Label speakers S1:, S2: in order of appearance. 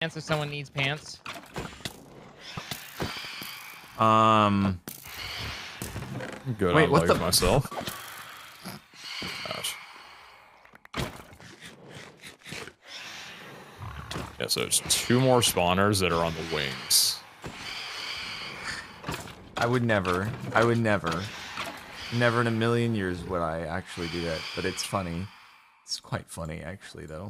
S1: Pants if someone needs pants.
S2: I'm good on life myself. Gosh. Yeah, so it's 2 more spawners that are on the wings.
S3: I would never. Never in a million years would I actually do that, but it's funny. It's quite funny, actually, though.